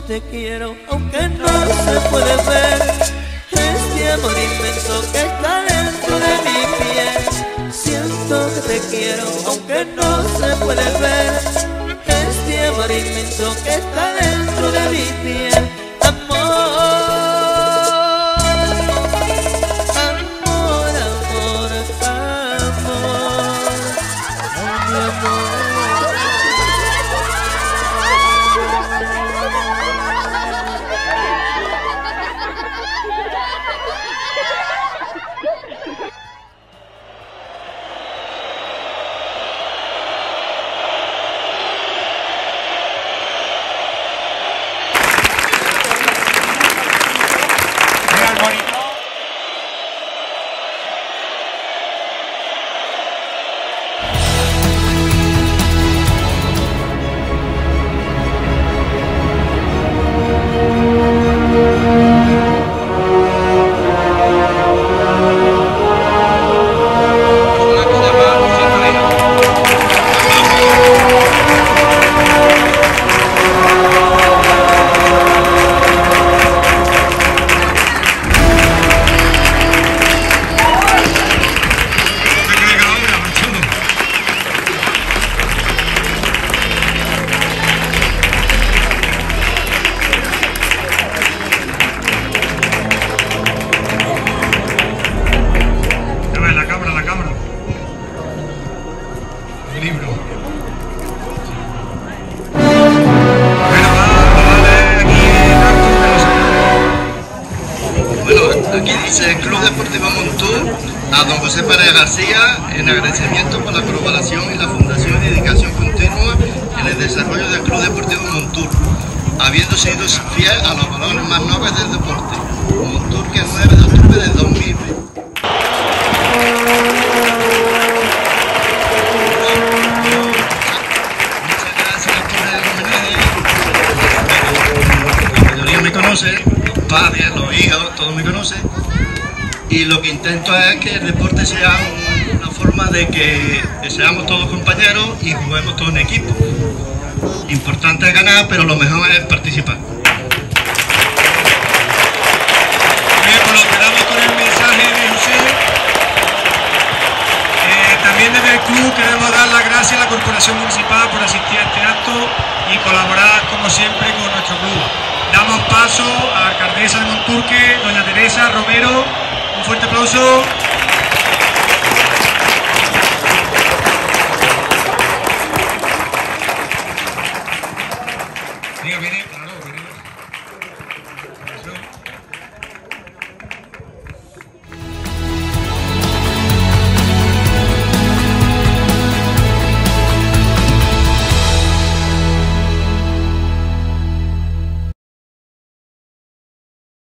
te quiero, aunque no se puede ver. Este amor inmenso que está dentro de mi piel. Siento que te quiero, aunque no se puede ver. Este amor inmenso que está dentro de mi piel. Aquí dice Club Deportivo Montur a don José Pérez García en agradecimiento por la colaboración y la fundación y dedicación continua en el desarrollo del Club Deportivo Montur, habiendo sido fiel a los valores más nobles del deporte. Montur, que es 9 de octubre del 2020. Muchas gracias por el homenaje. La mayoría me conoce, los padres, los hijos, todos me conocen. Y lo que intento es que el deporte sea una forma de que seamos todos compañeros y juguemos todos en equipo. Importante es ganar, pero lo mejor es participar. Bien, pues nos quedamos con el mensaje de José. También desde el club queremos dar las gracias a la Corporación Municipal por asistir a este acto y colaborar como siempre con nuestro club. Damos paso a la alcaldesa de Monturque, doña Teresa Romero. Un fuerte aplauso.